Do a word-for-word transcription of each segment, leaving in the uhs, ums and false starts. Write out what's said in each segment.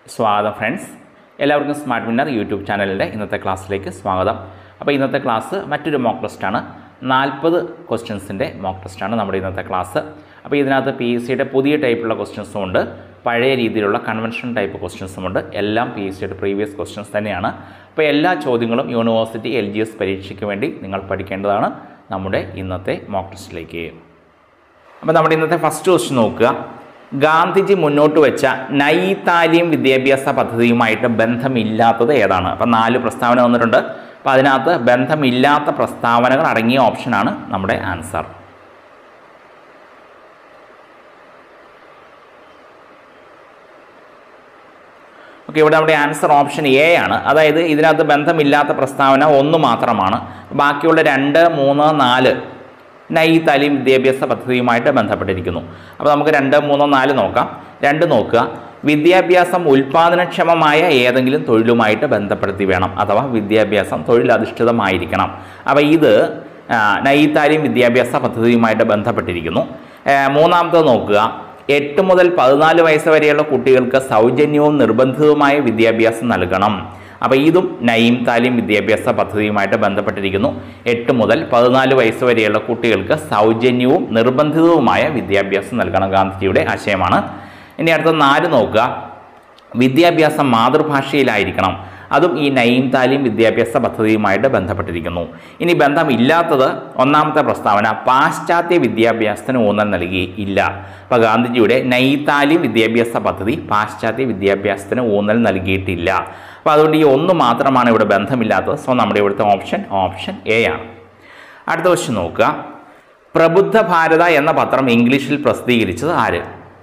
സ്വാഗതം ഫ്രണ്ട്സ്, എല്ലാവർക്കും smart winner YouTube ചാനലിൻ്റെ ഇന്നത്തെ ക്ലാസ്സിലേക്ക് സ്വാഗതം. അപ്പോൾ ഇന്നത്തെ ക്ലാസ് മറ്റൊരു മോക്ക് ടെസ്റ്റാണ്. നാൽപ്പത് ക്വസ്റ്റ്യൻസിൻ്റെ മോക്ക് ടെസ്റ്റാണ് നമ്മുടെ ഇന്നത്തെ ക്ലാസ്. അപ്പോൾ ഇതിനകത്ത് പി എസ് സിയുടെ പുതിയ ടൈപ്പുള്ള ക്വസ്റ്റ്യൻസും ഉണ്ട്, പഴയ രീതിയിലുള്ള കൺവെൻഷൻ ടൈപ്പ് ക്വസ്റ്റ്യൻസും ഉണ്ട്. എല്ലാം പി എസ് സിയുടെ പ്രീവിയസ് ക്വസ്റ്റ്യൻസ് തന്നെയാണ്. അപ്പോൾ എല്ലാ ചോദ്യങ്ങളും യൂണിവേഴ്സിറ്റി എൽ ജി എസ് പരീക്ഷയ്ക്ക് വേണ്ടി നിങ്ങൾ പഠിക്കേണ്ടതാണ് നമ്മുടെ ഇന്നത്തെ മോക്ക് ടെസ്റ്റിലേക്ക്. അപ്പോൾ നമ്മുടെ ഇന്നത്തെ ഫസ്റ്റ് ക്വസ്റ്റ്യൻ നോക്കുക. ഗാന്ധിജി മുന്നോട്ട് വെച്ച നൈ താലീം വിദ്യാഭ്യാസ പദ്ധതിയുമായിട്ട് ബന്ധമില്ലാത്തത് ഏതാണ്? അപ്പം നാല് പ്രസ്താവന വന്നിട്ടുണ്ട്. അപ്പോൾ അതിനകത്ത് ബന്ധമില്ലാത്ത പ്രസ്താവനകൾ അടങ്ങിയ ഓപ്ഷനാണ് നമ്മുടെ ആൻസർ. ഓക്കെ, ഇവിടെ നമ്മുടെ ആൻസർ ഓപ്ഷൻ എ ആണ്. അതായത് ഇതിനകത്ത് ബന്ധമില്ലാത്ത പ്രസ്താവന ഒന്ന് മാത്രമാണ്. ബാക്കിയുള്ള രണ്ട് മൂന്ന് നാല് നൈ താലീം വിദ്യാഭ്യാസ പദ്ധതിയുമായിട്ട് ബന്ധപ്പെട്ടിരിക്കുന്നു. അപ്പോൾ നമുക്ക് രണ്ട് മൂന്ന് നാല് നോക്കാം. രണ്ട് നോക്കുക. വിദ്യാഭ്യാസം ഉൽപാദനക്ഷമമായ ഏതെങ്കിലും തൊഴിലുമായിട്ട് ബന്ധപ്പെടുത്തി വേണം, അഥവാ വിദ്യാഭ്യാസം തൊഴിലധിഷ്ഠിതമായിരിക്കണം. അപ്പോൾ ഇത് നൈ താലീം വിദ്യാഭ്യാസ പദ്ധതിയുമായിട്ട് ബന്ധപ്പെട്ടിരിക്കുന്നു. മൂന്നാമത്തെ നോക്കുക. എട്ട് മുതൽ പതിനാല് വയസ്സ് വരെയുള്ള കുട്ടികൾക്ക് സൗജന്യവും നിർബന്ധിതവുമായ വിദ്യാഭ്യാസം നൽകണം. അപ്പോൾ ഇതും നൈം താലീം വിദ്യാഭ്യാസ പദ്ധതിയുമായിട്ട് ബന്ധപ്പെട്ടിരിക്കുന്നു. എട്ട് മുതൽ പതിനാല് വയസ്സ് വരെയുള്ള കുട്ടികൾക്ക് സൗജന്യവും നിർബന്ധിതവുമായ വിദ്യാഭ്യാസം നൽകണം, ഗാന്ധിജിയുടെ ആശയമാണ്. ഇനി അടുത്ത നാല് നോക്കുക. വിദ്യാഭ്യാസം മാതൃഭാഷയിലായിരിക്കണം. അതും ഈ നൈം താലീം വിദ്യാഭ്യാസ പദ്ധതിയുമായിട്ട് ബന്ധപ്പെട്ടിരിക്കുന്നു. ഇനി ബന്ധമില്ലാത്തത് ഒന്നാമത്തെ പ്രസ്താവന പാശ്ചാത്യ വിദ്യാഭ്യാസത്തിന് ഊന്നൽ നൽകി ഇല്ല. അപ്പോൾ ഗാന്ധിജിയുടെ നൈ താലീം വിദ്യാഭ്യാസ പദ്ധതി പാശ്ചാത്യ വിദ്യാഭ്യാസത്തിന് ഊന്നൽ നൽകിയിട്ടില്ല. അപ്പോൾ അതുകൊണ്ട് ഈ ഒന്ന് മാത്രമാണ് ഇവിടെ ബന്ധമില്ലാത്തത്. സോ നമ്മുടെ ഇവിടുത്തെ ഓപ്ഷൻ ഓപ്ഷൻ എ ആണ്. അടുത്ത ക്വസ്റ്റ്യൻ നോക്കുക. പ്രബുദ്ധ ഭാരത എന്ന പത്രം ഇംഗ്ലീഷിൽ പ്രസിദ്ധീകരിച്ചത് ആര്?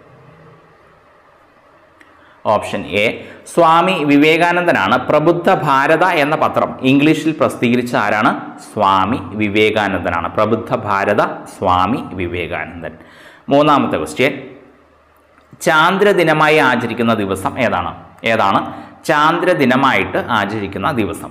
ഓപ്ഷൻ എ സ്വാമി വിവേകാനന്ദനാണ്. പ്രബുദ്ധ ഭാരത എന്ന പത്രം ഇംഗ്ലീഷിൽ പ്രസിദ്ധീകരിച്ച ആരാണ്? സ്വാമി വിവേകാനന്ദനാണ്. പ്രബുദ്ധ ഭാരത സ്വാമി വിവേകാനന്ദൻ. മൂന്നാമത്തെ ക്വസ്റ്റ്യൻ. ചാന്ദ്രദിനമായി ആചരിക്കുന്ന ദിവസം ഏതാണ്? ഏതാണ് ചാന്ദ്രദിനമായിട്ട് ആചരിക്കുന്ന ദിവസം?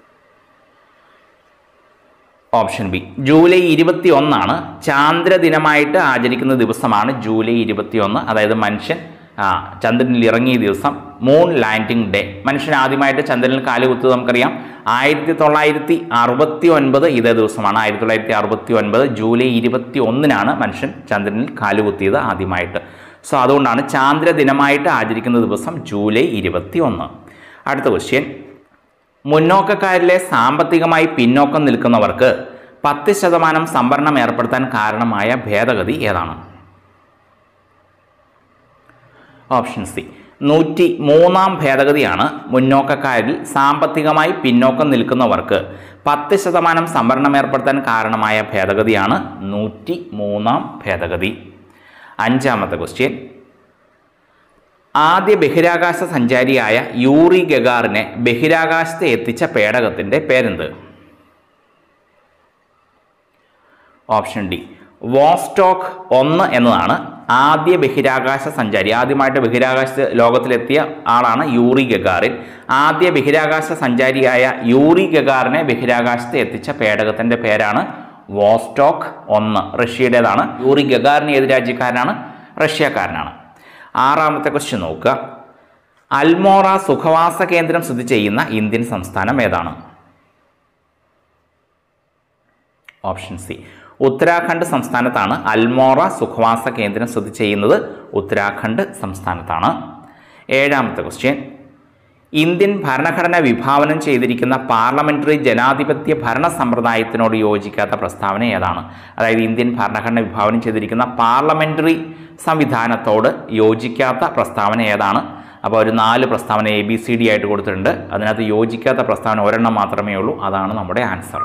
ഓപ്ഷൻ ബി ജൂലൈ ഇരുപത്തി ഒന്നാണ് ചാന്ദ്രദിനമായിട്ട് ആചരിക്കുന്ന ദിവസമാണ് ജൂലൈ ഇരുപത്തി ഒന്ന്. അതായത് മനുഷ്യൻ ആ ചന്ദ്രനിൽ ഇറങ്ങിയ ദിവസം, മൂൺ ലാൻഡിംഗ് ഡേ. മനുഷ്യൻ ആദ്യമായിട്ട് ചന്ദ്രനിൽ കാലുകുത്തത് നമുക്കറിയാം ആയിരത്തി തൊള്ളായിരത്തി അറുപത്തി ഒൻപത് ഇതേ ദിവസമാണ്. ആയിരത്തി തൊള്ളായിരത്തി അറുപത്തി ഒൻപത് ജൂലൈ ഇരുപത്തി ഒന്നിനാണ് മനുഷ്യൻ ചന്ദ്രനിൽ കാലുകുത്തിയത് ആദ്യമായിട്ട്. സോ അതുകൊണ്ടാണ് ചാന്ദ്രദിനമായിട്ട് ആചരിക്കുന്ന ദിവസം ജൂലൈ ഇരുപത്തി ഒന്ന്. അടുത്ത ക്വസ്റ്റ്യൻ. മുന്നോക്കക്കാരിലെ സാമ്പത്തികമായി പിന്നോക്കം നിൽക്കുന്നവർക്ക് പത്ത് ശതമാനം സംവരണം ഏർപ്പെടുത്താൻ കാരണമായ ഭേദഗതി ഏതാണ്? ഓപ്ഷൻ സി നൂറ്റി മൂന്നാം ഭേദഗതിയാണ് മുന്നോക്കക്കാരിൽ സാമ്പത്തികമായി പിന്നോക്കം നിൽക്കുന്നവർക്ക് പത്ത് ശതമാനം സംവരണം ഏർപ്പെടുത്താൻ കാരണമായ ഭേദഗതിയാണ് നൂറ്റി മൂന്നാം ഭേദഗതി. അഞ്ചാമത്തെ ക്വസ്റ്റ്യൻ. ആദ്യ ബഹിരാകാശ സഞ്ചാരിയായ യൂറി ഗഗാറിനെ ബഹിരാകാശത്ത് എത്തിച്ച പേടകത്തിൻ്റെ പേരെന്ത്? ഓപ്ഷൻ ഡി വോസ്റ്റോക്ക് ഒന്ന് എന്നതാണ് ആദ്യ ബഹിരാകാശ സഞ്ചാരി. ആദ്യമായിട്ട് ബഹിരാകാശ ലോകത്തിലെത്തിയ ആളാണ് യൂറി ഗഗാറിൻ. ആദ്യ ബഹിരാകാശ സഞ്ചാരിയായ യൂറി ഗഗാറിനെ ബഹിരാകാശത്ത് എത്തിച്ച പേടകത്തിൻ്റെ പേരാണ് വോസ്റ്റോക്ക് ഒന്ന്. റഷ്യയുടേതാണ്. യൂറി ഗഗാറിൻ ഏത് രാജ്യക്കാരനാണ്? റഷ്യക്കാരനാണ്. ആറാമത്തെ ക്വസ്റ്റ്യൻ നോക്കുക. അൽമോറ സുഖവാസ കേന്ദ്രം സ്ഥിതി ചെയ്യുന്ന ഇന്ത്യൻ സംസ്ഥാനം ഏതാണ്? ഓപ്ഷൻ സി ഉത്തരാഖണ്ഡ് സംസ്ഥാനത്താണ് അൽമോറ സുഖവാസ കേന്ദ്രം സ്ഥിതി ചെയ്യുന്നത്. ഉത്തരാഖണ്ഡ് സംസ്ഥാനത്താണ്. ഏഴാമത്തെ ക്വസ്റ്റ്യൻ. ഇന്ത്യൻ ഭരണഘടന വിഭാവനം ചെയ്തിരിക്കുന്ന പാർലമെന്ററി ജനാധിപത്യ ഭരണ സമ്പ്രദായത്തിനോട് യോജിക്കാത്ത പ്രസ്താവന ഏതാണ്? അതായത് ഇന്ത്യൻ ഭരണഘടന വിഭാവനം ചെയ്തിരിക്കുന്ന പാർലമെന്ററി സംവിധാനത്തോട് യോജിക്കാത്ത പ്രസ്താവന ഏതാണ്? അപ്പോൾ ഒരു നാല് പ്രസ്താവന എ ബി സി ഡി ആയിട്ട് കൊടുത്തിട്ടുണ്ട്. അതിനകത്ത് യോജിക്കാത്ത പ്രസ്താവന ഒരെണ്ണം മാത്രമേ ഉള്ളൂ. അതാണ് നമ്മുടെ ആൻസർ.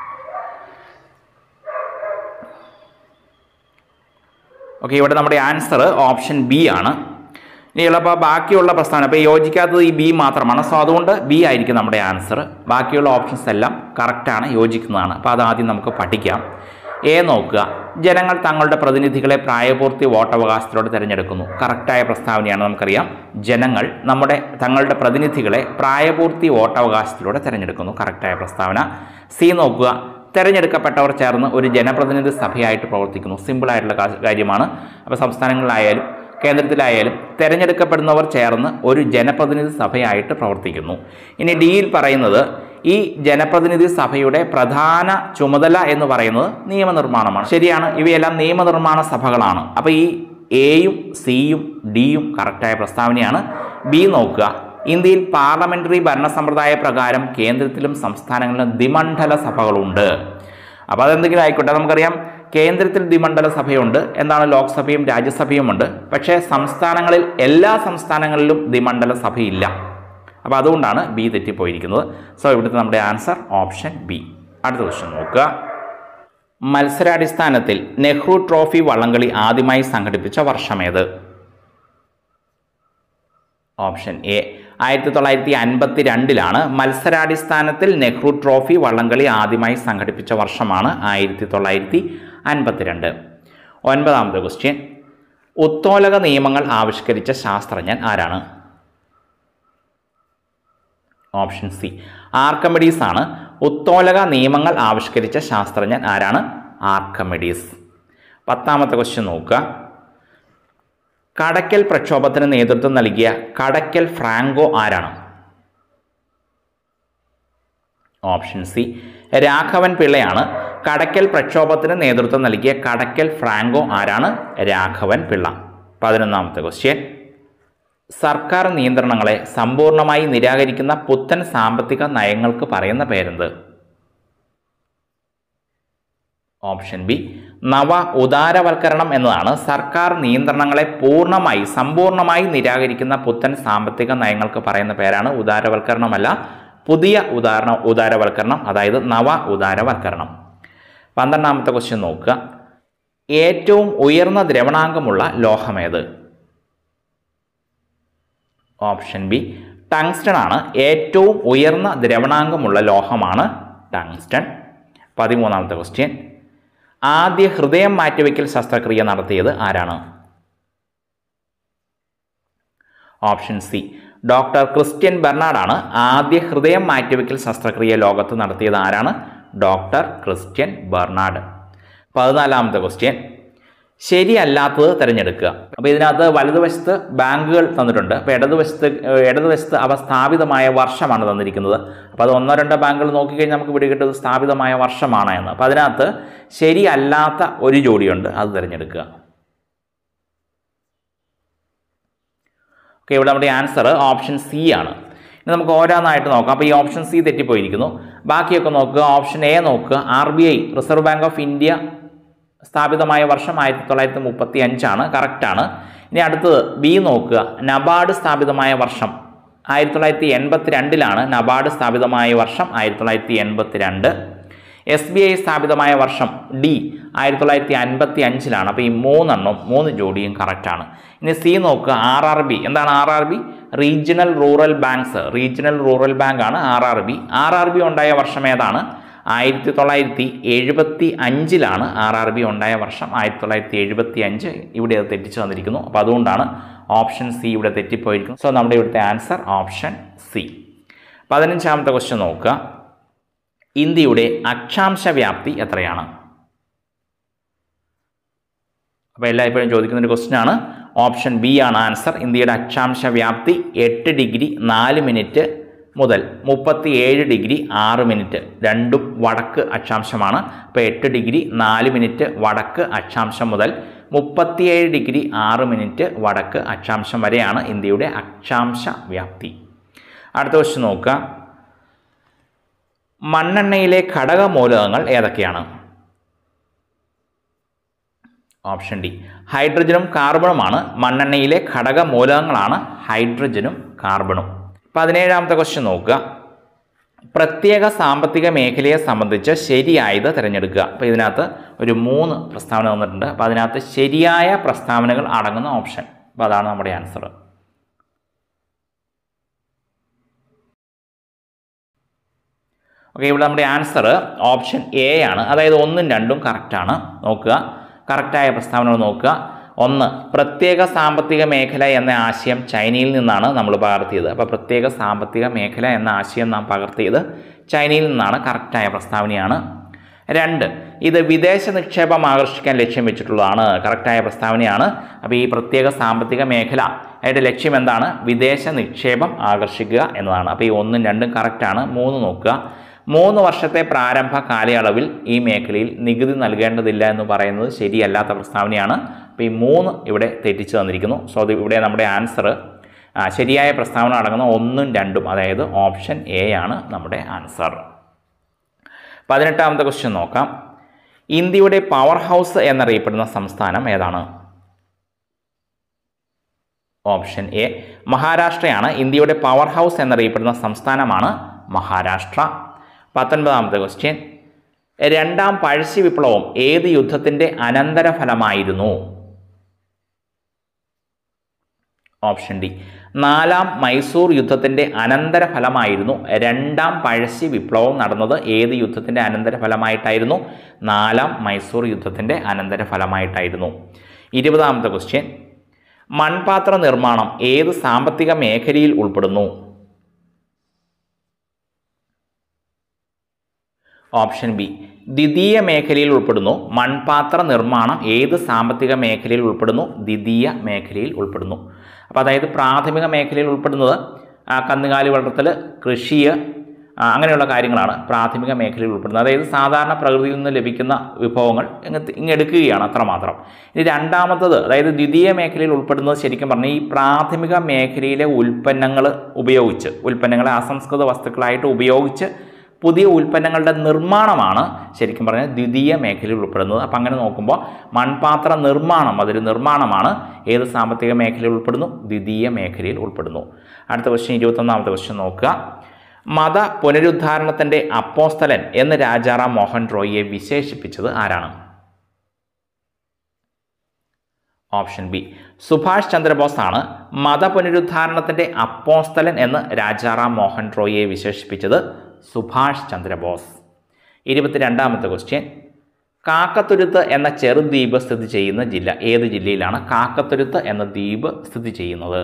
ഓക്കെ, ഇവിടെ നമ്മുടെ ആൻസർ ഓപ്ഷൻ ബി ആണ്. ഇനി ഉള്ളപ്പോൾ ബാക്കിയുള്ള പ്രസ്താവന ഇപ്പോൾ യോജിക്കാത്തത് ഈ ബി മാത്രമാണ്. സോ അതുകൊണ്ട് ബി ആയിരിക്കും നമ്മുടെ ആൻസർ. ബാക്കിയുള്ള ഓപ്ഷൻസ് എല്ലാം കറക്റ്റാണ്, യോജിക്കുന്നതാണ്. അപ്പോൾ അതാദ്യം നമുക്ക് പഠിക്കാം. എ നോക്കുക. ജനങ്ങൾ തങ്ങളുടെ പ്രതിനിധികളെ പ്രായപൂർത്തി വോട്ടവകാശത്തിലൂടെ തിരഞ്ഞെടുക്കുന്നു. കറക്റ്റായ പ്രസ്താവനയാണ്. നമുക്കറിയാം ജനങ്ങൾ നമ്മുടെ തങ്ങളുടെ പ്രതിനിധികളെ പ്രായപൂർത്തി വോട്ടവകാശത്തിലൂടെ തിരഞ്ഞെടുക്കുന്നു. കറക്റ്റായ പ്രസ്താവന. സി നോക്കുക. തിരഞ്ഞെടുക്കപ്പെട്ടവർ ചേർന്ന് ഒരു ജനപ്രതിനിധി സഭയായിട്ട് പ്രവർത്തിക്കുന്നു. സിമ്പിളായിട്ടുള്ള കാര്യമാണ്. അപ്പോൾ സംസ്ഥാനങ്ങളിലായാലും കേന്ദ്രത്തിലായാലും തിരഞ്ഞെടുക്കപ്പെടുന്നവർ ചേർന്ന് ഒരു ജനപ്രതിനിധി സഭയായിട്ട് പ്രവർത്തിക്കുന്നു. ഇനി ഡിയിൽ പറയുന്നത് ഈ ജനപ്രതിനിധി സഭയുടെ പ്രധാന ചുമതല എന്ന് പറയുന്നത് നിയമനിർമ്മാണമാണ്. ശരിയാണ്, ഇവയെല്ലാം നിയമനിർമ്മാണ സഭകളാണ്. അപ്പോൾ ഈ എയും സിയും ഡിയും കറക്റ്റായ പ്രസ്താവനയാണ്. ബി നോക്കുക, ഇന്ത്യയിൽ പാർലമെന്ററി ഭരണ സമ്പ്രദായ പ്രകാരം കേന്ദ്രത്തിലും സംസ്ഥാനങ്ങളിലും ദ്വിമണ്ഡല സഭകളുണ്ട്. അപ്പോൾ അതെന്തെങ്കിലും ആയിക്കോട്ടെ. നമുക്കറിയാം കേന്ദ്രത്തിൽ ദ്വിമണ്ഡല സഭയുണ്ട്, എന്താണ് ലോക്സഭയും രാജ്യസഭയും ഉണ്ട്. പക്ഷേ സംസ്ഥാനങ്ങളിൽ എല്ലാ സംസ്ഥാനങ്ങളിലും ദ്വിമണ്ഡല സഭയില്ല. അപ്പോൾ അതുകൊണ്ടാണ് ബി തെറ്റിപ്പോയിരിക്കുന്നത്. സോ ഇവിടുത്തെ നമ്മുടെ ആൻസർ ഓപ്ഷൻ ബി. അടുത്ത ക്വസ്റ്റ്യൻ നോക്കുക. മത്സരാടിസ്ഥാനത്തിൽ നെഹ്റു ട്രോഫി വള്ളംകളി ആദ്യമായി സംഘടിപ്പിച്ച വർഷമേത്? ഓപ്ഷൻ എ ആയിരത്തി തൊള്ളായിരത്തി അൻപത്തി രണ്ടിലാണ് മത്സരാടിസ്ഥാനത്തിൽ നെഹ്റു ട്രോഫി വള്ളംകളി ആദ്യമായി സംഘടിപ്പിച്ച വർഷമാണ് ആയിരത്തി തൊള്ളായിരത്തി അൻപത്തിരണ്ട്. ഒൻപതാമത്തെ ക്വസ്റ്റ്യൻ, ഉത്തോലക നിയമങ്ങൾ ആവിഷ്കരിച്ച ശാസ്ത്രജ്ഞൻ ആരാണ്? ഓപ്ഷൻ സി ആർക്കമിഡീസ് ആണ്. ഉത്തോലക നിയമങ്ങൾ ആവിഷ്കരിച്ച ശാസ്ത്രജ്ഞൻ ആരാണ്? ആർക്കമിഡീസ്. പത്താമത്തെ ക്വസ്റ്റ്യൻ നോക്കുക. കടയ്ക്കൽ പ്രക്ഷോഭത്തിന് നേതൃത്വം നൽകിയ കടയ്ക്കൽ ഫ്രാങ്കോ ആരാണ്? ഓപ്ഷൻ സി രാഘവൻ പിള്ളയാണ്. കടയ്ക്കൽ പ്രക്ഷോഭത്തിന് നേതൃത്വം നൽകിയ കടയ്ക്കൽ ഫ്രാങ്കോ ആരാണ്? രാഘവൻ പിള്ള. പതിനൊന്നാമത്തെ ക്വസ്റ്റ്യൻ, സർക്കാർ നിയന്ത്രണങ്ങളെ സമ്പൂർണ്ണമായി നിരാകരിക്കുന്ന പുത്തൻ സാമ്പത്തിക നയങ്ങൾക്ക് പറയുന്ന പേരെന്ത്? ഓപ്ഷൻ ബി നവ ഉദാരവൽക്കരണം എന്നതാണ്. സർക്കാർ നിയന്ത്രണങ്ങളെ പൂർണ്ണമായി സമ്പൂർണ്ണമായി നിരാകരിക്കുന്ന പുത്തൻ സാമ്പത്തിക നയങ്ങൾക്ക് പറയുന്ന പേരാണ് ഉദാരവൽക്കരണമല്ല, പുതിയ ഉദാഹരണ ഉദാരവൽക്കരണം, അതായത് നവ ഉദാരവൽക്കരണം. പന്ത്രണ്ടാമത്തെ ക്വസ്റ്റ്യൻ നോക്കുക. ഏറ്റവും ഉയർന്ന ദ്രവണാങ്കമുള്ള ലോഹമേത്? ഓപ്ഷൻ ബി ടങ്സ്റ്റൺ ആണ്. ഏറ്റവും ഉയർന്ന ദ്രവണാങ്കമുള്ള ലോഹമാണ് ടങ്സ്റ്റൺ. പതിമൂന്നാമത്തെ ക്വസ്റ്റ്യൻ, ആദ്യ ഹൃദയം മാറ്റിവെക്കൽ ശസ്ത്രക്രിയ നടത്തിയത് ആരാണ്? ഓപ്ഷൻ സി ഡോക്ടർ ക്രിസ്ത്യൻ ബെർണാഡാണ്. ആദ്യ ഹൃദയം മാറ്റിവെക്കൽ ശസ്ത്രക്രിയ ലോകത്ത് നടത്തിയത് ആരാണ്? Doctor Christian Barnard. പതിനാലാമത്തെ ക്വസ്റ്റ്യൻ, ശരിയല്ലാത്തത് തിരഞ്ഞെടുക്കുക. അപ്പോൾ ഇതിനകത്ത് വലതുവശത്ത് ബാങ്കുകൾ തന്നിട്ടുണ്ട്. അപ്പോൾ ഇടതുവശത്ത് ഇടതുവശത്ത് അവ സ്ഥാപിതമായ വർഷമാണ് തന്നിരിക്കുന്നത്. അപ്പോൾ അത് ഒന്നോ രണ്ടോ ബാങ്കുകൾ നോക്കിക്കഴിഞ്ഞാൽ നമുക്ക് പിടികിട്ടത് സ്ഥാപിതമായ വർഷമാണ് എന്ന്. അപ്പോൾ അതിനകത്ത് ശരിയല്ലാത്ത ഒരു ജോഡിയുണ്ട്, അത് തിരഞ്ഞെടുക്കുക. ഓക്കെ, ഇവിടെ നമ്മുടെ ആൻസർ ഓപ്ഷൻ സി ആണ്. ഇനി നമുക്ക് ഓരോന്നായിട്ട് നോക്കാം. അപ്പോൾ ഈ ഓപ്ഷൻ സി തെറ്റിപ്പോയിരിക്കുന്നു. ബാക്കിയൊക്കെ നോക്കുക. ഓപ്ഷൻ എ നോക്കുക. R B I reserve bank of India സ്ഥാപിതമായ വർഷം ആയിരത്തി തൊള്ളായിരത്തി മുപ്പത്തി അഞ്ചാണ്, കറക്റ്റാണ്. ഇനി അടുത്തത് ബി നോക്കുക. നബാർഡ് സ്ഥാപിതമായ വർഷം ആയിരത്തി തൊള്ളായിരത്തി എൺപത്തി രണ്ടിലാണ്. നബാർഡ് സ്ഥാപിതമായ വർഷം ആയിരത്തി തൊള്ളായിരത്തി എൺപത്തി രണ്ട്. എസ് ബി ഐ സ്ഥാപിതമായ വർഷം ഡി ആയിരത്തി തൊള്ളായിരത്തി അൻപത്തി അഞ്ചിലാണ്. അപ്പോൾ ഈ മൂന്നെണ്ണം മൂന്ന് ജോഡിയും കറക്റ്റാണ്. ഇനി സി നോക്കുക. ആർ ആർ ബി എന്താണ്? R R B regional rural banks. Regional rural bank ആണ് R R B. R R B ഉണ്ടായ വർഷം ഏതാണ്? ആയിരത്തി തൊള്ളായിരത്തി എഴുപത്തി അഞ്ചിലാണ് ആർ ആർ ബി ഉണ്ടായ വർഷം. ആയിരത്തി തൊള്ളായിരത്തി എഴുപത്തി അഞ്ച് ഇവിടെ അത് തെറ്റിച്ച് വന്നിരിക്കുന്നു. അപ്പോൾ അതുകൊണ്ടാണ് ഓപ്ഷൻ സി ഇവിടെ തെറ്റിപ്പോയിരിക്കുന്നു. സോ നമ്മുടെ ഇവിടുത്തെ ആൻസർ ഓപ്ഷൻ സി. പതിനഞ്ചാമത്തെ ക്വസ്റ്റ്യൻ നോക്കുക. ഇന്ത്യയുടെ അക്ഷാംശ വ്യാപ്തി എത്രയാണ്? അപ്പോൾ എല്ലായ്പ്പോഴും ചോദിക്കുന്ന ഒരു ക്വസ്റ്റ്യൻ ആണ്. ഓപ്ഷൻ ബി ആണ് ആൻസർ. ഇന്ത്യയുടെ അക്ഷാംശ വ്യാപ്തി എട്ട് ഡിഗ്രി നാല് മിനിറ്റ് മുതൽ മുപ്പത്തി ഏഴ് ഡിഗ്രി ആറ് മിനിറ്റ്, രണ്ടും വടക്ക് അക്ഷാംശമാണ്. അപ്പോൾ എട്ട് ഡിഗ്രി നാല് മിനിറ്റ് വടക്ക് അക്ഷാംശം മുതൽ മുപ്പത്തിയേഴ് ഡിഗ്രി ആറ് മിനിറ്റ് വടക്ക് അക്ഷാംശം വരെയാണ് ഇന്ത്യയുടെ അക്ഷാംശ വ്യാപ്തി. അടുത്ത ക്വസ്റ്റ്യൻ നോക്കുക. മണ്ണെണ്ണയിലെ ഘടകമൂലകങ്ങൾ ഏതൊക്കെയാണ്? ഓപ്ഷൻ ഡി ഹൈഡ്രജനും കാർബണുമാണ്. മണ്ണെണ്ണയിലെ ഘടകമൂലകങ്ങളാണ് ഹൈഡ്രജനും കാർബണും. പതിനേഴാമത്തെ ക്വസ്റ്റ്യൻ നോക്കുക. പ്രത്യേക സാമ്പത്തിക മേഖലയെ സംബന്ധിച്ച് ശരിയായത് തിരഞ്ഞെടുക്കുക. അപ്പോൾ ഇതിനകത്ത് ഒരു മൂന്ന് പ്രസ്താവന തന്നിട്ടുണ്ട്. അപ്പോൾ അതിനകത്ത് ശരിയായ പ്രസ്താവനകൾ അടങ്ങുന്ന ഓപ്ഷൻ, അപ്പോൾ അതാണ് നമ്മുടെ ആൻസർ. ഓക്കെ, ഇവിടെ നമ്മുടെ ആൻസർ ഓപ്ഷൻ എ ആണ്. അതായത് ഒന്നും രണ്ടും കറക്റ്റാണ്. നോക്കുക, കറക്റ്റായ പ്രസ്താവനകൾ നോക്കുക. ഒന്ന്, പ്രത്യേക സാമ്പത്തിക മേഖല എന്ന ആശയം ചൈനയിൽ നിന്നാണ് നമ്മൾ പകർത്തിയത്. അപ്പോൾ പ്രത്യേക സാമ്പത്തിക മേഖല എന്ന ആശയം നാം പകർത്തിയത് ചൈനയിൽ നിന്നാണ്. കറക്റ്റായ പ്രസ്താവനയാണ്. രണ്ട്, ഇത് വിദേശ നിക്ഷേപം ആകർഷിക്കാൻ ലക്ഷ്യം വെച്ചിട്ടുള്ളതാണ്. കറക്റ്റായ പ്രസ്താവനയാണ്. അപ്പോൾ ഈ പ്രത്യേക സാമ്പത്തിക മേഖല അതിൻ്റെ ലക്ഷ്യം എന്താണ്? വിദേശ നിക്ഷേപം ആകർഷിക്കുക എന്നതാണ്. അപ്പോൾ ഈ ഒന്നും രണ്ടും കറക്റ്റാണ്. മൂന്ന് നോക്കുക. മൂന്ന് വർഷത്തെ പ്രാരംഭ കാലയളവിൽ ഈ മേഖലയിൽ നികുതി നൽകേണ്ടതില്ല എന്ന് പറയുന്നത് ശരിയല്ലാത്ത പ്രസ്താവനയാണ്. അപ്പോൾ ഈ മൂന്ന് ഇവിടെ തെറ്റിച്ച് തന്നിരിക്കുന്നു. സോ അത് ഇവിടെ നമ്മുടെ ആൻസർ ശരിയായ പ്രസ്താവന അടങ്ങുന്ന ഒന്നും രണ്ടും, അതായത് ഓപ്ഷൻ എ ആണ് നമ്മുടെ ആൻസർ. പതിനെട്ടാമത്തെ ക്വസ്റ്റ്യൻ നോക്കാം. ഇന്ത്യയുടെ പവർ ഹൗസ് എന്നറിയപ്പെടുന്ന സംസ്ഥാനം ഏതാണ്? ഓപ്ഷൻ എ മഹാരാഷ്ട്രയാണ്. ഇന്ത്യയുടെ പവർ ഹൗസ് എന്നറിയപ്പെടുന്ന സംസ്ഥാനമാണ് മഹാരാഷ്ട്ര. പത്തൊൻപതാമത്തെ ക്വസ്റ്റ്യൻ, രണ്ടാം പഴശ്ശി വിപ്ലവം ഏത് യുദ്ധത്തിൻ്റെ അനന്തരഫലമായിരുന്നു? ഓപ്ഷൻ ഡി നാലാം മൈസൂർ യുദ്ധത്തിൻ്റെ അനന്തരഫലമായിരുന്നു രണ്ടാം പഴശ്ശി വിപ്ലവം നടന്നത്. ഏത് യുദ്ധത്തിൻ്റെ അനന്തരഫലമായിട്ടായിരുന്നു? നാലാം മൈസൂർ യുദ്ധത്തിൻ്റെ അനന്തരഫലമായിട്ടായിരുന്നു. ഇരുപതാമത്തെ ക്വസ്റ്റ്യൻ, മൺപാത്ര നിർമ്മാണം ഏത് സാമ്പത്തിക മേഖലയിൽ ഉൾപ്പെടുന്നു? ഓപ്ഷൻ ബി ദ്വിതീയ മേഖലയിൽ ഉൾപ്പെടുന്നു. മൺപാത്ര നിർമ്മാണം ഏത് സാമ്പത്തിക മേഖലയിൽ ഉൾപ്പെടുന്നു? ദ്വിതീയ മേഖലയിൽ ഉൾപ്പെടുന്നു. അപ്പോൾ അതായത് പ്രാഥമിക മേഖലയിൽ ഉൾപ്പെടുന്നത് കന്നുകാലി വളർത്തൽ, കൃഷി, അങ്ങനെയുള്ള കാര്യങ്ങളാണ് പ്രാഥമിക മേഖലയിൽ ഉൾപ്പെടുന്നത്. അതായത് സാധാരണ പ്രകൃതിയിൽ നിന്ന് ലഭിക്കുന്ന വിഭവങ്ങൾ ഇങ്ങ് ഇങ്ങെടുക്കുകയാണ്, അത്രമാത്രം. ഇനി രണ്ടാമത്തത്, അതായത് ദ്വിതീയ മേഖലയിൽ ഉൾപ്പെടുന്നത് ശരിക്കും പറഞ്ഞാൽ ഈ പ്രാഥമിക മേഖലയിലെ ഉൽപ്പന്നങ്ങൾ ഉപയോഗിച്ച്, ഉൽപ്പന്നങ്ങളെ അസംസ്കൃത വസ്തുക്കളായിട്ട് ഉപയോഗിച്ച് പുതിയ ഉൽപ്പന്നങ്ങളുടെ നിർമ്മാണമാണ് ശരിക്കും പറഞ്ഞാൽ ദ്വിതീയ മേഖലയിൽ ഉൾപ്പെടുന്നത്. അപ്പം അങ്ങനെ നോക്കുമ്പോൾ മൺപാത്ര നിർമ്മാണം അതൊരു നിർമ്മാണമാണ്. ഏത് സാമ്പത്തിക മേഖലയിൽ ഉൾപ്പെടുന്നു? ദ്വിതീയ മേഖലയിൽ ഉൾപ്പെടുന്നു. അടുത്ത ക്വസ്റ്റ്യൻ, ഇരുപത്തൊന്നാമത്തെ ക്വസ്റ്റ്യൻ നോക്കുക. മത പുനരുദ്ധാരണത്തിൻ്റെ അപ്പോസ്തലൻ എന്ന് രാജാറാം മോഹൻ റോയിയെ വിശേഷിപ്പിച്ചത് ആരാണ്? ഓപ്ഷൻ ബി സുഭാഷ് ചന്ദ്രബോസ് ആണ് മത പുനരുദ്ധാരണത്തിൻ്റെ അപ്പോസ്തലൻ എന്ന് രാജാറാം മോഹൻ റോയിയെ വിശേഷിപ്പിച്ചത് സുഭാഷ് ചന്ദ്രബോസ്. ഇരുപത്തിരണ്ടാമത്തെ ക്വസ്റ്റ്യൻ, കാക്കത്തുരുത്ത് എന്ന ചെറുദ്വീപ് സ്ഥിതി ചെയ്യുന്ന ജില്ല ഏത് ജില്ലയിലാണ് കാക്കത്തുരുത്ത് എന്ന ദ്വീപ് സ്ഥിതി ചെയ്യുന്നത്?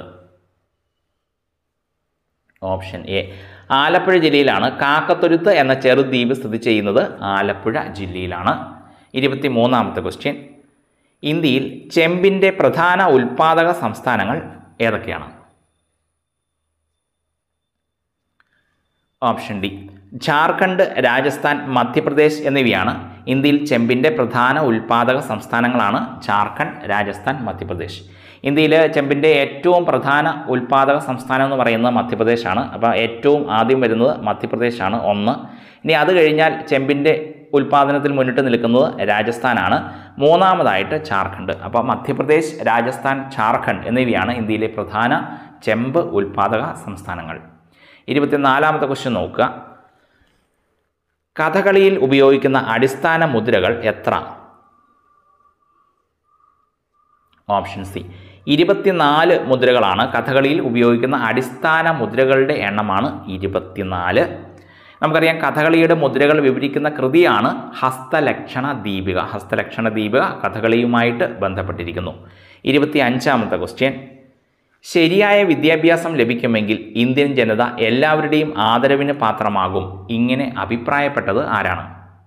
ഓപ്ഷൻ എ ആലപ്പുഴ ജില്ലയിലാണ് കാക്കത്തുരുത്ത് എന്ന ചെറുദ്വീപ് സ്ഥിതി ചെയ്യുന്നത്. ആലപ്പുഴ ജില്ലയിലാണ്. ഇരുപത്തി മൂന്നാമത്തെ ക്വസ്റ്റ്യൻ, ഇന്ത്യയിൽ ചെമ്പിൻ്റെ പ്രധാന ഉൽപ്പാദക സംസ്ഥാനങ്ങൾ ഏതൊക്കെയാണ്? ഓപ്ഷൻ ഡി ജാർഖണ്ഡ്, രാജസ്ഥാൻ, മധ്യപ്രദേശ് എന്നിവയാണ് ഇന്ത്യയിൽ ചെമ്പിൻ്റെ പ്രധാന ഉൽപ്പാദക സംസ്ഥാനങ്ങളാണ്. ജാർഖണ്ഡ്, രാജസ്ഥാൻ, മധ്യപ്രദേശ്. ഇന്ത്യയിൽ ചെമ്പിൻ്റെ ഏറ്റവും പ്രധാന ഉൽപ്പാദക സംസ്ഥാനം എന്ന് പറയുന്നത് മധ്യപ്രദേശാണ്. അപ്പോൾ ഏറ്റവും ആദ്യം വരുന്നത് മധ്യപ്രദേശാണ് ഒന്ന്. ഇനി അത് കഴിഞ്ഞാൽ ചെമ്പിൻ്റെ ഉൽപ്പാദനത്തിൽ മുന്നിട്ട് നിൽക്കുന്നത് രാജസ്ഥാനാണ്. മൂന്നാമതായിട്ട് ജാർഖണ്ഡ്. അപ്പോൾ മധ്യപ്രദേശ്, രാജസ്ഥാൻ, ജാർഖണ്ഡ് എന്നിവയാണ് ഇന്ത്യയിലെ പ്രധാന ചെമ്പ് ഉൽപ്പാദക സംസ്ഥാനങ്ങൾ. ഇരുപത്തിനാലാമത്തെ ക്വസ്റ്റ്യൻ നോക്കുക. കഥകളിയിൽ ഉപയോഗിക്കുന്ന അടിസ്ഥാന മുദ്രകൾ എത്ര? ഓപ്ഷൻ സി ഇരുപത്തിനാല് മുദ്രകളാണ് കഥകളിയിൽ ഉപയോഗിക്കുന്ന അടിസ്ഥാന മുദ്രകളുടെ എണ്ണമാണ് ഇരുപത്തിനാല്. നമുക്കറിയാം കഥകളിയുടെ മുദ്രകൾ വിവരിക്കുന്ന കൃതിയാണ് ഹസ്തലക്ഷണ ദീപിക. ഹസ്തലക്ഷണ ദീപിക കഥകളിയുമായിട്ട് ബന്ധപ്പെട്ടിരിക്കുന്നു. ഇരുപത്തി അഞ്ചാമത്തെ ക്വസ്റ്റ്യൻ, ശരിയായ വിദ്യാഭ്യാസം ലഭിക്കുമെങ്കിൽ ഇന്ത്യൻ ജനത എല്ലാവരുടെയും ആദരവിന് പാത്രമാകും. ഇങ്ങനെ അഭിപ്രായപ്പെട്ടത് ആരാണ്?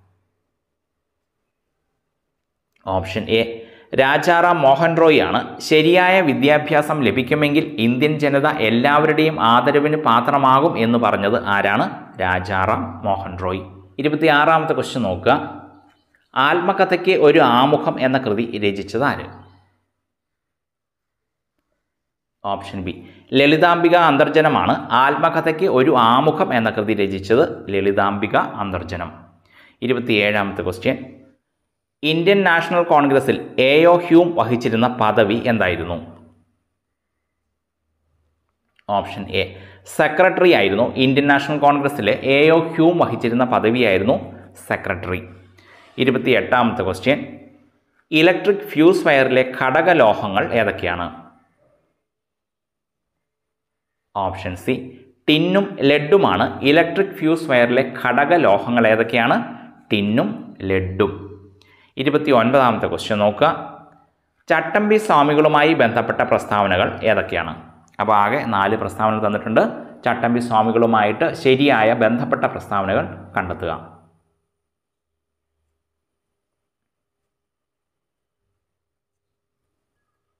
ഓപ്ഷൻ എ രാജാറാം മോഹൻ റോയ് ആണ്. ശരിയായ വിദ്യാഭ്യാസം ലഭിക്കുമെങ്കിൽ ഇന്ത്യൻ ജനത എല്ലാവരുടെയും ആദരവിന് പാത്രമാകും എന്ന് പറഞ്ഞത് ആരാണ്? രാജാറാം മോഹൻ റോയ്. ഇരുപത്തി ആറാമത്തെ ക്വസ്റ്റ്യൻ നോക്കുക. ആത്മകഥയ്ക്ക് ഒരു ആമുഖം എന്ന കൃതി രചിച്ചത് ആര്? ഓപ്ഷൻ ബി ലളിതാംബിക അന്തർജനമാണ്. ആത്മകഥയ്ക്ക് ഒരു ആമുഖം എന്ന കൃതി രചിച്ചത് ലളിതാംബിക അന്തർജനം. ഇരുപത്തിയേഴാമത്തെ ക്വസ്റ്റ്യൻ, ഇന്ത്യൻ നാഷണൽ കോൺഗ്രസിൽ എ ഒ ഹ്യൂം വഹിച്ചിരുന്ന പദവി എന്തായിരുന്നു? ഓപ്ഷൻ എ സെക്രട്ടറി ആയിരുന്നു. ഇന്ത്യൻ നാഷണൽ കോൺഗ്രസിലെ എ ഒ ഹ്യൂം വഹിച്ചിരുന്ന പദവിയായിരുന്നു സെക്രട്ടറി. ഇരുപത്തിയെട്ടാമത്തെ ക്വസ്റ്റ്യൻ, ഇലക്ട്രിക് ഫ്യൂസ് വയറിലെ ഘടകലോഹങ്ങൾ ഏതൊക്കെയാണ്? ഓപ്ഷൻ സി ടിന്നും ലെഡുമാണ്. ഇലക്ട്രിക് ഫ്യൂസ് വയറിലെ ഘടകലോഹങ്ങൾ ഏതൊക്കെയാണ്? ടിന്നും ലെഡും. ഇരുപത്തി ഒൻപതാമത്തെ ക്വസ്റ്റ്യൻ നോക്കുക. ചട്ടമ്പി സ്വാമികളുമായി ബന്ധപ്പെട്ട പ്രസ്താവനകൾ ഏതൊക്കെയാണ്? അപ്പോൾ ആകെ നാല് പ്രസ്താവനകൾ തന്നിട്ടുണ്ട്. ചട്ടമ്പി സ്വാമികളുമായിട്ട് ശരിയായ ബന്ധപ്പെട്ട പ്രസ്താവനകൾ കണ്ടെത്തുക.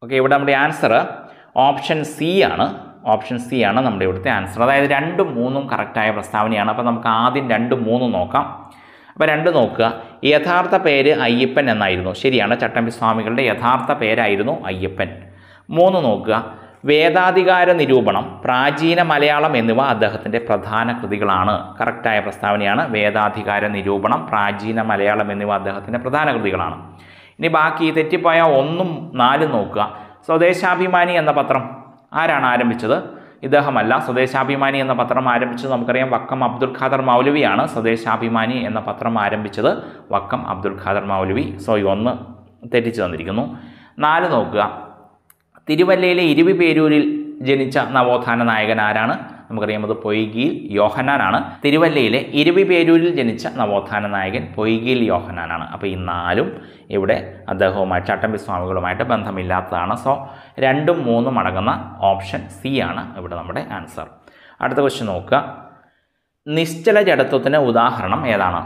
ഓക്കെ, ഇവിടെ നമ്മുടെ ആൻസർ ഓപ്ഷൻ സി ആണ്. ഓപ്ഷൻ സി ആണ് നമ്മുടെ ഇവിടുത്തെ ആൻസർ. അതായത് രണ്ടും മൂന്നും കറക്റ്റായ പ്രസ്താവനയാണ്. അപ്പോൾ നമുക്ക് ആദ്യം രണ്ടും മൂന്നും നോക്കാം. അപ്പോൾ രണ്ട് നോക്കുക. യഥാർത്ഥ പേര് അയ്യപ്പൻ എന്നായിരുന്നു. ശരിയാണ്, ചട്ടമ്പി സ്വാമികളുടെ യഥാർത്ഥ പേരായിരുന്നു അയ്യപ്പൻ. മൂന്ന് നോക്കുക. വേദാധികാര നിരൂപണം, പ്രാചീന മലയാളം എന്നിവ അദ്ദേഹത്തിൻ്റെ പ്രധാന കൃതികളാണ്. കറക്റ്റായ പ്രസ്താവനയാണ്. വേദാധികാര നിരൂപണം, പ്രാചീന മലയാളം എന്നിവ അദ്ദേഹത്തിൻ്റെ പ്രധാന കൃതികളാണ്. ഇനി ബാക്കി തെറ്റിപ്പോയ ഒന്നും നാലും നോക്കുക. സ്വദേശാഭിമാനി എന്ന പത്രം ആരാണ് ആരംഭിച്ചത്? ഇദ്ദേഹമല്ല. സ്വദേശാഭിമാനി എന്ന പത്രം ആരംഭിച്ചത് നമുക്കറിയാം വക്കം അബ്ദുൽ ഖാദർ മൗലവിയാണ്. സ്വദേശാഭിമാനി എന്ന പത്രം ആരംഭിച്ചത് വക്കം അബ്ദുൽ ഖാദർ മൗലവി. സോ ഈ ഒന്ന് തെറ്റിച്ച് തന്നിരിക്കുന്നു. നാല് നോക്കുക. തിരുവല്ലയിലെ ഇരുവിപേരൂരിൽ ജനിച്ച നവോത്ഥാന നായകൻ ആരാണ്? നമുക്കറിയാം അത് പൊയ്കയിൽ യോഹന്നാനാണ്. തിരുവല്ലയിലെ ഇരുവിപേരൂരിൽ ജനിച്ച നവോത്ഥാന നായകൻ പൊയ്കയിൽ യോഹന്നാനാണ്. അപ്പോൾ ഈ നാലും ഇവിടെ അദ്ദേഹവുമായി ചട്ടമ്പി സ്വാമികളുമായിട്ട് ബന്ധമില്ലാത്തതാണ്. സോ രണ്ടും മൂന്നും അടങ്ങുന്ന ഓപ്ഷൻ സി ആണ് ഇവിടെ നമ്മുടെ ആൻസർ. അടുത്ത ക്വസ്റ്റ്യൻ നോക്കുക. നിശ്ചല ജഡത്വത്തിന് ഉദാഹരണം ഏതാണ്?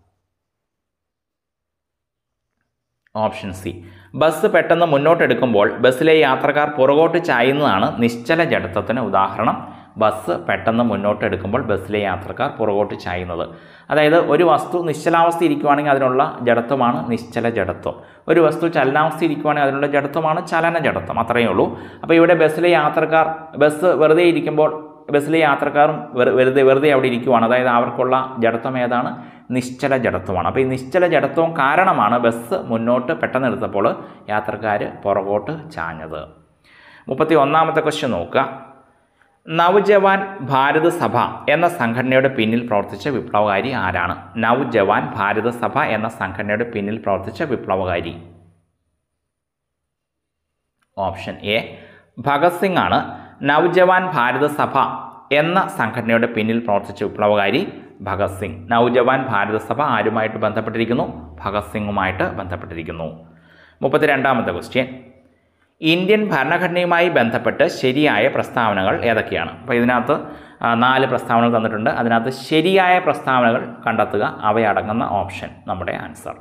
Option C. ബസ് പെട്ടെന്ന് മുന്നോട്ടെടുക്കുമ്പോൾ ബസ്സിലെ യാത്രക്കാർ പുറകോട്ട് ചായുന്നതാണ് നിശ്ചല ജഡത്വത്തിന് ഉദാഹരണം. ബസ് പെട്ടെന്ന് മുന്നോട്ടെടുക്കുമ്പോൾ ബസ്സിലെ യാത്രക്കാർ പുറകോട്ട് ചായുന്നത്. അതായത് ഒരു വസ്തു നിശ്ചലാവസ്ഥ ഇരിക്കുവാണെങ്കിൽ അതിനുള്ള ജഡത്വമാണ് നിശ്ചല ജഡത്വം. ഒരു വസ്തു ചലനാവസ്ഥ ഇരിക്കുവാണെങ്കിൽ അതിനുള്ള ജഡത്വമാണ് ചലന ജഡത്വം. അത്രയേ ഉള്ളൂ. അപ്പോൾ ഇവിടെ ബസ്സിലെ യാത്രക്കാർ ബസ് വെറുതെ ഇരിക്കുമ്പോൾ ബസ്സിലെ യാത്രക്കാരും വെറുതെ വെറുതെ അവിടെ ഇരിക്കുവാണ്. അതായത് അവർക്കുള്ള ജഡത്വം ഏതാണ്? നിശ്ചല ജഡത്വമാണ്. അപ്പോൾ ഈ നിശ്ചല ജഡത്വം കാരണമാണ് ബസ് മുന്നോട്ട് പെട്ടെന്ന് എടുത്തപ്പോൾ യാത്രക്കാർ പുറകോട്ട് ചാഞ്ഞത്. മുപ്പത്തി ഒന്നാമത്തെ ക്വസ്റ്റ്യൻ നോക്കുക. നവജവാൻ ഭാരത സഭ എന്ന സംഘടനയുടെ പിന്നിൽ പ്രവർത്തിച്ച വിപ്ലവകാരി ആരാണ്? നവജവാൻ ഭാരത സഭ എന്ന സംഘടനയുടെ പിന്നിൽ പ്രവർത്തിച്ച വിപ്ലവകാരി. ഓപ്ഷൻ എ ഭഗത് സിംഗ് ആണ്. നവജവാൻ ഭാരത സഭ എന്ന സംഘടനയുടെ പിന്നിൽ പ്രവർത്തിച്ച വിപ്ലവകാരി ഭഗത് സിംഗ്. നവജവാൻ ഭാരത സഭ ആരുമായിട്ട് ബന്ധപ്പെട്ടിരിക്കുന്നു? ഭഗത് സിംഗുമായിട്ട് ബന്ധപ്പെട്ടിരിക്കുന്നു. മുപ്പത്തി രണ്ടാമത്തെ ക്വസ്റ്റ്യൻ. ഇന്ത്യൻ ഭരണഘടനയുമായി ബന്ധപ്പെട്ട് ശരിയായ പ്രസ്താവനകൾ ഏതൊക്കെയാണ്? അപ്പോൾ ഇതിനകത്ത് നാല് പ്രസ്താവനകൾ തന്നിട്ടുണ്ട്. അതിനകത്ത് ശരിയായ പ്രസ്താവനകൾ കണ്ടെത്തുക. അവയടങ്ങുന്ന ഓപ്ഷൻ നമ്മുടെ ആൻസർ.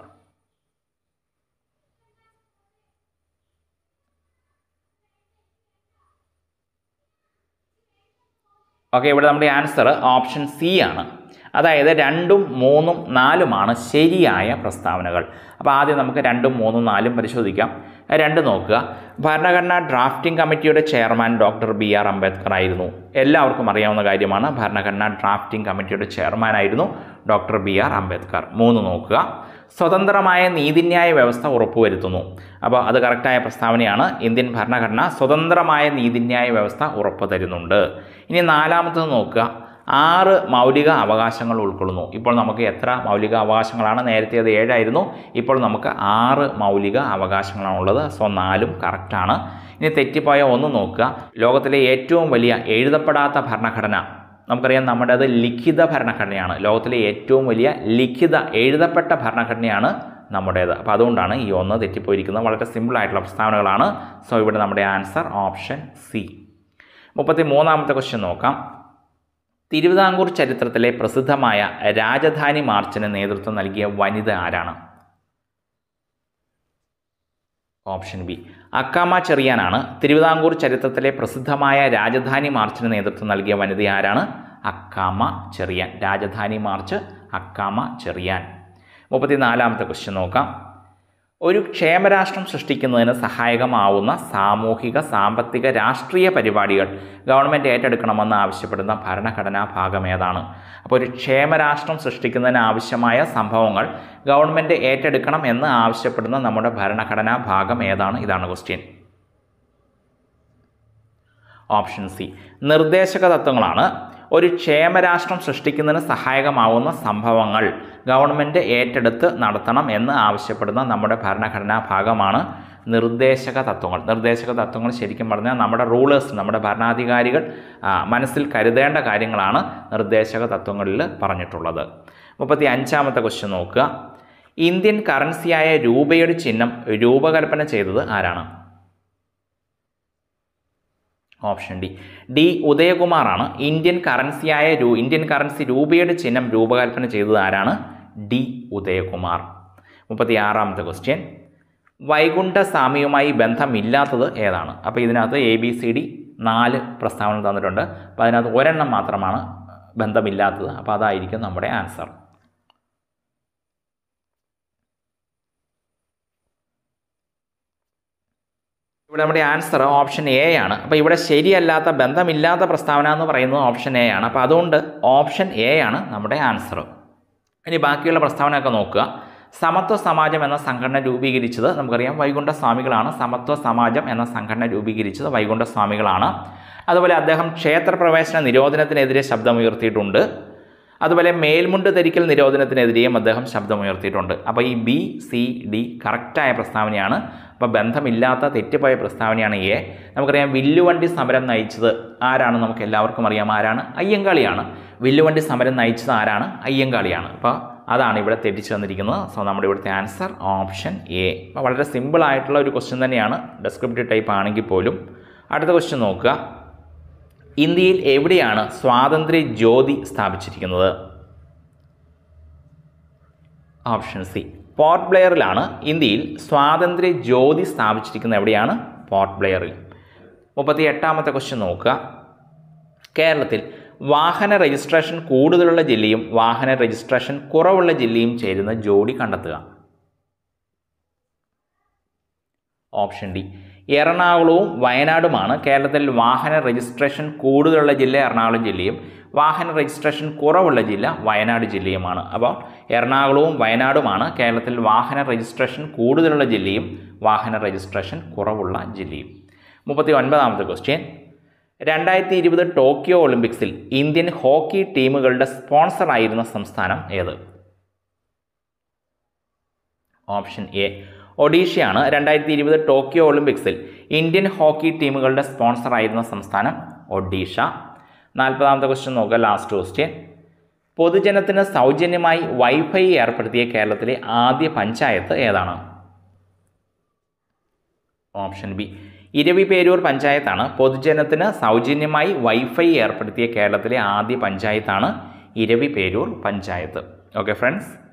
ഓക്കെ, ഇവിടെ നമ്മുടെ ആൻസർ ഓപ്ഷൻ സി ആണ്. അതായത് രണ്ടും മൂന്നും നാലുമാണ് ശരിയായ പ്രസ്താവനകൾ. അപ്പോൾ ആദ്യം നമുക്ക് രണ്ടും മൂന്നും നാലും പരിശോധിക്കാം. രണ്ട് നോക്കുക. ഭരണഘടനാ ഡ്രാഫ്റ്റിംഗ് കമ്മിറ്റിയുടെ chairman doctor B R Ambedkar ആയിരുന്നു. എല്ലാവർക്കും അറിയാവുന്ന കാര്യമാണ്. ഭരണഘടനാ ഡ്രാഫ്റ്റിംഗ് കമ്മിറ്റിയുടെ ചെയർമാൻ ആയിരുന്നു ഡോക്ടർ ബി ആർ അംബേദ്കർ. മൂന്ന് നോക്കുക. സ്വതന്ത്രമായ നീതിന്യായ വ്യവസ്ഥ ഉറപ്പുവരുത്തുന്നു. അപ്പോൾ അത് കറക്റ്റായ പ്രസ്താവനയാണ്. ഇന്ത്യൻ ഭരണഘടന സ്വതന്ത്രമായ നീതിന്യായ വ്യവസ്ഥ ഉറപ്പു തരുന്നുണ്ട്. ഇനി നാലാമത്തത് നോക്കുക. ആറ് മൗലിക അവകാശങ്ങൾ ഉൾക്കൊള്ളുന്നു. ഇപ്പോൾ നമുക്ക് എത്ര മൗലിക അവകാശങ്ങളാണ്? നേരത്തെ അത് ഏഴായിരുന്നു. ഇപ്പോൾ നമുക്ക് ആറ് മൗലിക അവകാശങ്ങളാണുള്ളത്. സോ നാലും കറക്റ്റാണ്. ഇനി തെറ്റിപ്പോയ ഒന്ന് നോക്കുക. ലോകത്തിലെ ഏറ്റവും വലിയ എഴുതപ്പെടാത്ത ഭരണഘടന നമുക്കറിയാം നമ്മുടെ അത് ലിഖിത ഭരണഘടനയാണ്. ലോകത്തിലെ ഏറ്റവും വലിയ ലിഖിത എഴുതപ്പെട്ട ഭരണഘടനയാണ് നമ്മുടേത്. അപ്പോൾ അതുകൊണ്ടാണ് ഈ ഒന്ന് തെറ്റിപ്പോയിരിക്കുന്നത്. വളരെ സിമ്പിളായിട്ടുള്ള പ്രസ്താവനകളാണ്. സോ ഇവിടെ നമ്മുടെ ആൻസർ ഓപ്ഷൻ സി. മുപ്പത്തി മൂന്നാമത്തെ ക്വസ്റ്റ്യൻ നോക്കാം. തിരുവിതാംകൂർ ചരിത്രത്തിലെ പ്രസിദ്ധമായ രാജധാനി മാർച്ചിന് നേതൃത്വം നൽകിയ വനിത ആരാണ്? ഓപ്ഷൻ ബി അക്കാമ ചെറിയാനാണ്. തിരുവിതാംകൂർ ചരിത്രത്തിലെ പ്രസിദ്ധമായ രാജധാനി മാർച്ചിന് നേതൃത്വം നൽകിയ വനിത ആരാണ്? അക്കാമ ചെറിയാൻ. രാജധാനി മാർച്ച് അക്കാമ ചെറിയാൻ. മുപ്പത്തിനാലാമത്തെ ക്വസ്റ്റ്യൻ നോക്കാം. ഒരു ക്ഷേമരാഷ്ട്രം സൃഷ്ടിക്കുന്നതിന് സഹായകമാവുന്ന സാമൂഹിക സാമ്പത്തിക രാഷ്ട്രീയ പരിപാടികൾ ഗവൺമെൻറ് ഏറ്റെടുക്കണമെന്ന് ആവശ്യപ്പെടുന്ന ഭരണഘടനാ ഭാഗം ഏതാണ്? അപ്പോൾ ഒരു ക്ഷേമരാഷ്ട്രം സൃഷ്ടിക്കുന്നതിന് ആവശ്യമായ സംഭവങ്ങൾ ഗവൺമെൻറ് ഏറ്റെടുക്കണം എന്ന് ആവശ്യപ്പെടുന്ന നമ്മുടെ ഭരണഘടനാ ഭാഗം ഏതാണ്? ഇതാണ് ക്വസ്റ്റ്യൻ. ഓപ്ഷൻ സി നിർദ്ദേശക തത്വങ്ങളാണ്. ഒരു ക്ഷേമരാഷ്ട്രം സൃഷ്ടിക്കുന്നതിന് സഹായകമാവുന്ന സംഭവങ്ങൾ ഗവൺമെൻറ് ഏറ്റെടുത്ത് നടത്തണം എന്ന് ആവശ്യപ്പെടുന്ന നമ്മുടെ ഭരണഘടനാ ഭാഗമാണ് നിർദ്ദേശക തത്വങ്ങൾ. നിർദ്ദേശക തത്വങ്ങൾ ശരിക്കും പറഞ്ഞാൽ നമ്മുടെ റൂളേഴ്സ്, നമ്മുടെ ഭരണാധികാരികൾ മനസ്സിൽ കരുതേണ്ട കാര്യങ്ങളാണ് നിർദ്ദേശക തത്വങ്ങളിൽ പറഞ്ഞിട്ടുള്ളത്. മുപ്പത്തി അഞ്ചാമത്തെ ക്വസ്റ്റ്യൻ നോക്കുക. ഇന്ത്യൻ കറൻസിയായ രൂപയുടെ ചിഹ്നം രൂപകൽപ്പന ചെയ്തത് ആരാണ്? ഓപ്ഷൻ ഡി ഡി ഉദയകുമാറാണ്. ഇന്ത്യൻ കറൻസിയായ രൂ ഇന്ത്യൻ കറൻസി രൂപയുടെ ചിഹ്നം രൂപകൽപ്പന ചെയ്തത് ആരാണ്? ഡി ഉദയകുമാർ. മുപ്പത്തി ആറാമത്തെ ക്വസ്റ്റ്യൻ. വൈകുണ്ഠസ്വാമിയുമായി ബന്ധമില്ലാത്തത് ഏതാണ്? അപ്പോൾ ഇതിനകത്ത് എ ബി സി ഡി നാല് പ്രസ്താവന തന്നിട്ടുണ്ട്. അപ്പോൾ അതിനകത്ത് ഒരെണ്ണം മാത്രമാണ് ബന്ധമില്ലാത്തത്. അപ്പോൾ അതായിരിക്കും നമ്മുടെ ആൻസർ. ഇവിടെ നമ്മുടെ ആൻസർ ഓപ്ഷൻ എ ആണ്. അപ്പോൾ ഇവിടെ ശരിയല്ലാത്ത ബന്ധമില്ലാത്ത പ്രസ്താവന എന്ന് പറയുന്നത് ഓപ്ഷൻ എ ആണ്. അപ്പോൾ അതുകൊണ്ട് ഓപ്ഷൻ എ ആണ് നമ്മുടെ ആൻസർ. ഇനി ബാക്കിയുള്ള പ്രസ്താവനയൊക്കെ നോക്കുക. സമത്വ സമാജം എന്ന സംഘടന രൂപീകരിച്ചത് നമുക്കറിയാം വൈകുണ്ഠസ്വാമികളാണ്. സമത്വ സമാജം എന്ന സംഘടന രൂപീകരിച്ചത് വൈകുണ്ഠസ്വാമികളാണ്. അതുപോലെ അദ്ദേഹം ക്ഷേത്രപ്രവേശന നിരോധനത്തിനെതിരെ ശബ്ദമുയർത്തിയിട്ടുണ്ട്. അതുപോലെ മേൽമുണ്ട് ധരിക്കൽ നിരോധനത്തിനെതിരെയും അദ്ദേഹം ശബ്ദമുയർത്തിയിട്ടുണ്ട്. അപ്പോൾ ഈ ബി സി ഡി കറക്റ്റായ പ്രസ്താവനയാണ്. അപ്പോൾ ബന്ധമില്ലാത്ത തെറ്റുപോയ പ്രസ്താവനയാണ് എ. നമുക്കറിയാം വില്ലുവണ്ടി സമരം നയിച്ചത് ആരാണ്? നമുക്ക് എല്ലാവർക്കും അറിയാം ആരാണ്? അയ്യങ്കാളിയാണ്. വില്ലുവണ്ടി സമരം നയിച്ചത് ആരാണ്? അയ്യങ്കാളിയാണ്. അപ്പോൾ അതാണ് ഇവിടെ തെറ്റിച്ച് വന്നിരിക്കുന്നത്. സോ നമ്മുടെ ഇവിടുത്തെ ആൻസർ ഓപ്ഷൻ എ. അപ്പോൾ വളരെ സിമ്പിൾ ആയിട്ടുള്ള ഒരു ക്വസ്റ്റ്യൻ തന്നെയാണ്, ഡെസ്ക്രിപ്റ്റീവ് ടൈപ്പ് ആണെങ്കിൽ പോലും. അടുത്ത ക്വസ്റ്റ്യൻ നോക്കുക. ഇന്ത്യയിൽ എവിടെയാണ് സ്വാതന്ത്ര്യ ജ്യോതി സ്ഥാപിച്ചിരിക്കുന്നത്? ഓപ്ഷൻ സി പോർട്ട് ബ്ലെയറിലാണ് ഇന്ത്യയിൽ സ്വാതന്ത്ര്യ ജ്യോതി സ്ഥാപിച്ചിരിക്കുന്നത്. എവിടെയാണ്? പോർട്ട് ബ്ലെയറിൽ. മുപ്പത്തി എട്ടാമത്തെ ക്വസ്റ്റ്യൻ നോക്കുക. കേരളത്തിൽ വാഹന രജിസ്ട്രേഷൻ കൂടുതലുള്ള ജില്ലയും വാഹന രജിസ്ട്രേഷൻ കുറവുള്ള ജില്ലയും ചേരുന്ന ജോഡി കണ്ടെത്തുക. ഓപ്ഷൻ ഡി എറണാകുളവും വയനാടുമാണ് കേരളത്തിൽ വാഹന രജിസ്ട്രേഷൻ കൂടുതലുള്ള ജില്ല എറണാകുളം ജില്ലയും വാഹന രജിസ്ട്രേഷൻ കുറവുള്ള ജില്ല വയനാട് ജില്ലയുമാണ്. അപ്പോൾ എറണാകുളവും വയനാടുമാണ് കേരളത്തിൽ വാഹന രജിസ്ട്രേഷൻ കൂടുതലുള്ള ജില്ലയും വാഹന രജിസ്ട്രേഷൻ കുറവുള്ള ജില്ലയും. മുപ്പത്തി ഒൻപതാമത്തെ ക്വസ്റ്റ്യൻ. രണ്ടായിരത്തി ഇരുപത് ടോക്കിയോ ഒളിമ്പിക്സിൽ ഇന്ത്യൻ ഹോക്കി ടീമുകളുടെ സ്പോൺസറായിരുന്ന സംസ്ഥാനം ഏത്? ഓപ്ഷൻ എ ഒഡീഷയാണ്. രണ്ടായിരത്തി ഇരുപത് ടോക്കിയോ ഒളിമ്പിക്സിൽ ഇന്ത്യൻ ഹോക്കി ടീമുകളുടെ സ്പോൺസറായിരുന്ന സംസ്ഥാനം ഒഡീഷ. നാൽപ്പതാമത്തെ ക്വസ്റ്റ്യൻ നോക്കുക, ലാസ്റ്റ് ക്വസ്റ്റ്യൻ. പൊതുജനത്തിന് സൗജന്യമായി വൈഫൈ ഏർപ്പെടുത്തിയ കേരളത്തിലെ ആദ്യ പഞ്ചായത്ത് ഏതാണ്? ഓപ്ഷൻ ബി ഇരവിപേരൂർ പഞ്ചായത്താണ്. പൊതുജനത്തിന് സൗജന്യമായി വൈഫൈ ഏർപ്പെടുത്തിയ കേരളത്തിലെ ആദ്യ പഞ്ചായത്താണ് ഇരവിപേരൂർ പഞ്ചായത്ത്. Okay friends.